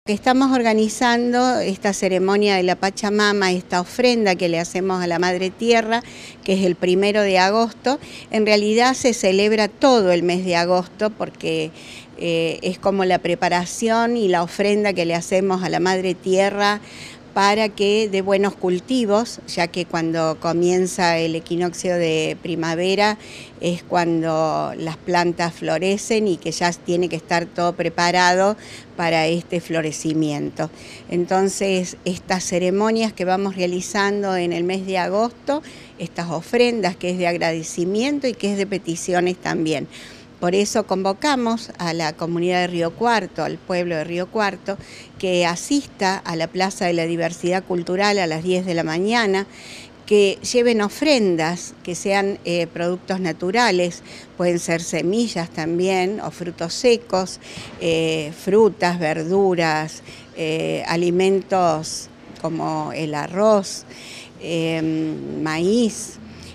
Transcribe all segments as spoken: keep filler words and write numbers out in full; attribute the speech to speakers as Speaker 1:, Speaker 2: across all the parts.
Speaker 1: Estamos organizando esta ceremonia de la Pachamama, esta ofrenda que le hacemos a la Madre Tierra, que es el primero de agosto. En realidad se celebra todo el mes de agosto porque eh, es como la preparación y la ofrenda que le hacemos a la Madre Tierra para que dé buenos cultivos, ya que cuando comienza el equinoccio de primavera es cuando las plantas florecen y que ya tiene que estar todo preparado para este florecimiento. Entonces, estas ceremonias que vamos realizando en el mes de agosto, estas ofrendas que es de agradecimiento y que es de peticiones también. Por eso convocamos a la comunidad de Río Cuarto, al pueblo de Río Cuarto, que asista a la Plaza de la Diversidad Cultural a las diez de la mañana, que lleven ofrendas, que sean eh, productos naturales, pueden ser semillas también, o frutos secos, eh, frutas, verduras, eh, alimentos como el arroz, eh, maíz.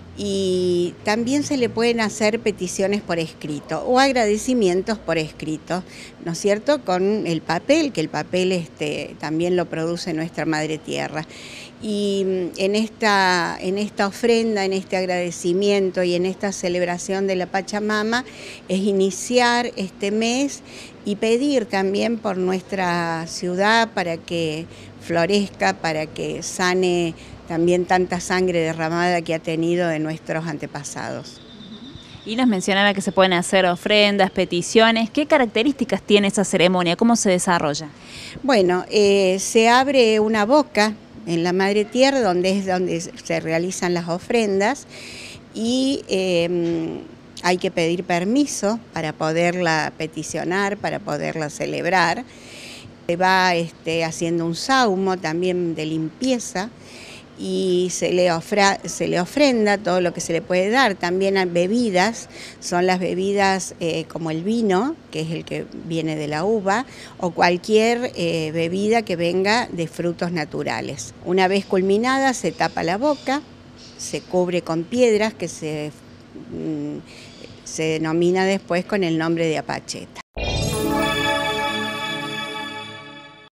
Speaker 1: Y también se le pueden hacer peticiones por escrito o agradecimientos por escrito, ¿no es cierto?, con el papel, que el papel este, también lo produce nuestra Madre Tierra. Y en esta, en esta ofrenda, en este agradecimiento y en esta celebración de la Pachamama es iniciar este mes y pedir también por nuestra ciudad para que florezca, para que sane también tanta sangre derramada que ha tenido de nuestros antepasados.
Speaker 2: Y nos mencionaba que se pueden hacer ofrendas, peticiones. ¿Qué características tiene esa ceremonia? ¿Cómo se desarrolla?
Speaker 1: Bueno, eh, se abre una boca en la Madre Tierra, donde es donde se realizan las ofrendas, y eh, hay que pedir permiso para poderla peticionar, para poderla celebrar. Se va este, haciendo un saumo también de limpieza, y se le, ofra, se le ofrenda todo lo que se le puede dar. También hay bebidas, son las bebidas eh, como el vino, que es el que viene de la uva, o cualquier eh, bebida que venga de frutos naturales. Una vez culminada se tapa la boca, se cubre con piedras que se, mm, se denomina después con el nombre de apacheta.